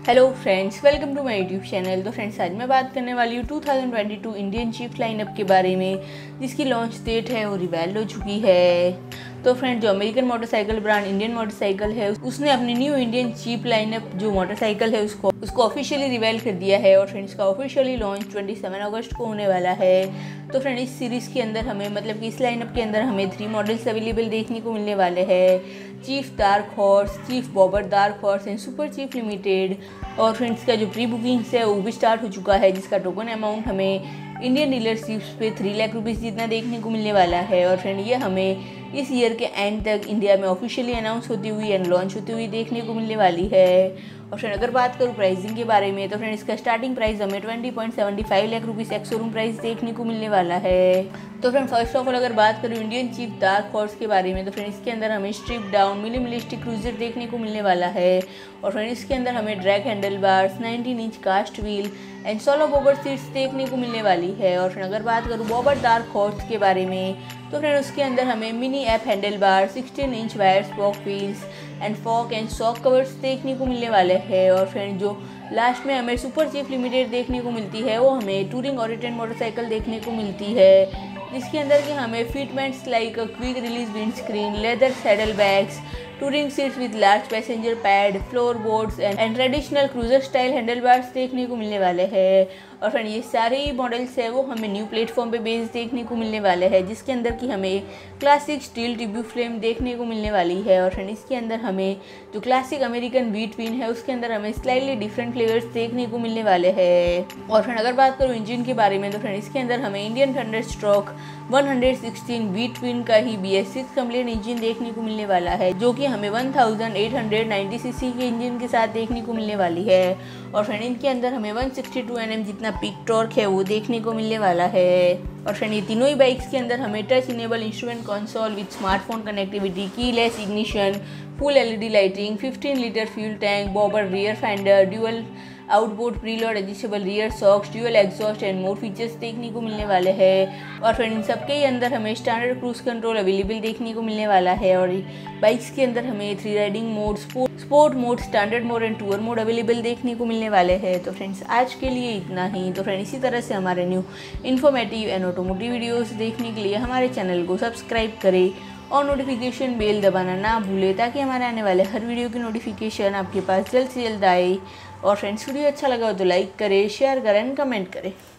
Hello friends, welcome to my YouTube channel. तो friends, आज मैं बात करने वाली हूँ 2022 इंडियन चीफ लाइनअप के बारे में, जिसकी लॉन्च डेट है वो रिवील हो चुकी है। तो फ्रेंड्स, जो American motorcycle brand Indian motorcycle है, उसने अपनी न्यू इंडियन चीप लाइनअप जो मोटरसाइकिल है उसको ऑफिशियली रिवील कर दिया है। और फ्रेंड्स, का ऑफिशियली लॉन्च 27 अगस्त को होने वाला है। तो फ्रेंड, इस सीरीज़ के अंदर हमें कि इस लाइनअप के अंदर हमें 3 मॉडल्स अवेलेबल देखने को मिलने वाले हैं। Chief Dark Horse, Chief Bobber Dark Horse and Super Chief Limited. और फ्रेंड्स, का जो प्री बुकिंग्स है वो भी स्टार्ट हो चुका है, जिसका टोकन अमाउंट हमें इंडियन डीलरशिप्स पे 3 लाख रुपीज़ जितना देखने को मिलने वाला है। और फ्रेंड, ये हमें इस ईयर के एंड तक इंडिया में ऑफिशियली अनाउंस होती हुई एंड लॉन्च होती हुई देखने को मिलने वाली है। और फ्रेंड, अगर बात करूँ प्राइसिंग के बारे में, तो फ्रेंड इसका स्टार्टिंग प्राइस हमें 20.75 lakh rupees ex showroom price देखने को मिलने वाला है। तो फ्रेंड, फर्स्ट ऑफ ऑल अगर बात करूँ इंडियन चीफ डार्क हॉर्स के बारे में, तो फ्रेंड इसके अंदर हमें स्ट्रिप डाउन मिनिमलिस्टिक क्रूजर देखने को मिलने वाला है। और फ्रेंड, इसके अंदर हमें drag handle bars, 19 inch cast wheel and solo bobber seats देखने को मिलने वाली है। और फ्रेंड, अगर बात करूँ बॉबर डार्क हॉर्स के बारे में, तो फ्रेंड उसके अंदर हमें mini ape handle bar, 16 inch wire spoke wheels and fork and shock covers देखने को मिलने वाले हैं। और फ्रेंड, जो लास्ट में हमें सुपर चीफ लिमिटेड देखने को मिलती है, वो हमें टूरिंग ओरिएंटेड मोटरसाइकिल देखने को मिलती है, जिसके अंदर कि हमें fitments like quick release wind screen, leather saddle bags, touring seats with large passenger pad, floor boards and traditional cruiser style handle bars देखने को मिलने वाले हैं। और फ्रेंड, ये सारे ही मॉडल्स है वो हमें न्यू प्लेटफॉर्म पे बेस देखने को मिलने वाले हैं, जिसके अंदर कि हमें क्लासिक स्टील ट्रिब्यूट फ्रेम देखने को मिलने वाली है। और फ्रेंड, इसके अंदर हमें जो क्लासिक अमेरिकन वी ट्विन है उसके अंदर हमें स्लाइटली डिफरेंट फ्लेवर्स देखने को मिलने वाले हैं। और फ्रेंड, अगर बात करूँ इंजन के बारे में, तो फ्रेंड इसके अंदर हमें इंडियन थंडरस्ट्रोक 116 वी ट्विन का ही BS6 कंप्लीट इंजन देखने को मिलने वाला है, जो कि हमें 1890 सीसी के इंजन के साथ देखने को मिलने वाली है। और फ्रेंड, इनके अंदर हमें 162 Nm जितना पीक टॉर्क है वो देखने को मिलने वाला है। और फ्रेंड, ये तीनों ही बाइक्स के अंदर हमें touch enable instrument console with smartphone connectivity, keyless ignition, full LED lighting, 15 litre fuel tank, bobber rear fender, dual outboard preload adjustable rear shocks, dual exhaust and more features देखने को मिलने वाले हैं। और फ्रेंड, इन सबके ही अंदर हमें स्टैंडर्ड क्रूज कंट्रोल अवेलेबल देखने को मिलने वाला है। और बाइक्स के अंदर हमें 3 riding mode, sport mode, standard mode and tour mode available देखने को मिलने वाले हैं। तो फ्रेंड्स, आज के लिए इतना ही। तो फ्रेंड, इसी तरह से हमारे new informative and automotive videos देखने के लिए हमारे चैनल को सब्सक्राइब करें और नोटिफिकेशन बेल दबाना ना भूलें, ताकि हमारे आने वाले हर वीडियो की नोटिफिकेशन आपके पास जल्द से जल्द आए। और फ्रेंड्स, वीडियो अच्छा लगा हो तो लाइक करें, शेयर करें एंड कमेंट करें।